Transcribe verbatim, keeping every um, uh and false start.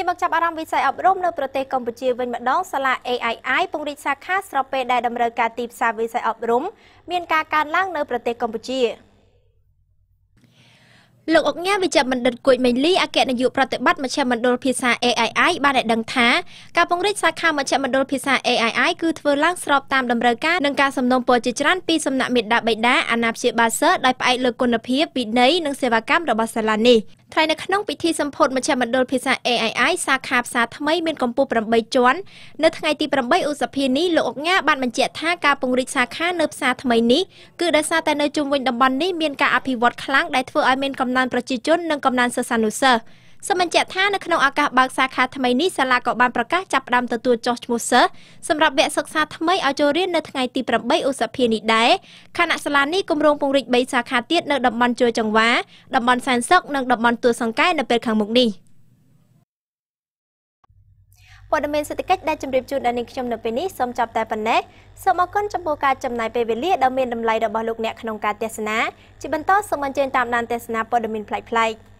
មកចាប់អារម្មណ៍វិស័យអប់រំនៅប្រទេសកម្ពុជាវិញម្ដងសាលា เอ ไอ ไอ ពង្រីកសាខាស្របពេលដែលតម្រូវការទីផ្សារវិស័យអប់រំមានការកើនឡើងនៅប្រទេសកម្ពុជាលោកអុកញ៉ាវិជ្ជបណ្ឌិតគួយមេងលីអគ្គនាយកប្រតិបត្តិមជ្ឈមណ្ឌលភាសា เอ ไอ ไอ បានឲ្យដឹងថាការពង្រីកសាខាមជ្ឈមណ្ឌលភាសា เอ ไอ ไอ គឺធ្វើឡើងស្របតាមតម្រូវការនិងការសំណូមពរជាច្រើនពីសំណាក់មេដាបេដាអាណាព្យាបាលសិស្សដោយផ្អែកលើគុណភាពវិន័យនិងសេវាកម្មរបស់សាលានេះថ្លែងនៅក្នុងពិធីសម្ពោធមជ្ឈមណ្ឌលភាសា เอ ไอ ไอ សាខាផ្សារថ្មីមានកម្ពស់ប្រាំបីជាន់នៅថ្ងៃទីប្រាំបីឧសភានេះលោកអុកញ៉ាបានបញ្ជាក់ថាការពង្រីកសាខានៅផ្សារថ្មីនេះគឺដោយសារតែនៅជុំវិញតំបន់នេះមានការអភិវឌ្ឍខ្លាំងដែលធ្វើឲ្យមានកំណើនប្រជាជននិងកំណើនសិស្សានុសិស្សសូមបញ្ជាក់ថានៅក្នុងឱកាសបើកសាខាថ្មីនេះសាលាក៏បានប្រកាសចាប់ផ្ដើមទទួលចុះឈ្មោះសិស្សសម្រាប់វគ្គសិក្សាថ្មីឲ្យចូលរៀននៅថ្ងៃទីប្រាំបីឧសភានេះដែរខណៈសាលានេះគម្រោងពង្រីកបីសាខាទៀតនៅតំបន់ជួរចង្វាតំបន់សែនសុខនិងតំបន់ទួលសង្កែនៅពេលខាងមុខនេះព័ត៌មានសេដ្ឋកិច្ចដែលជម្រាបជូនដល់នាងខ្ញុំនៅពេលនេះសូមចាប់តែប៉ុណ្ណេះសូមអរគុណចំពោះការចំណាយពេលវេលាដ៏មានតម្លៃរបស់លោកអ្នកក្នុងការទស្សនាជាបន្តសូមអញ្ជើញតាមដានទស្សនាព័ត៌មានប្លែកៗ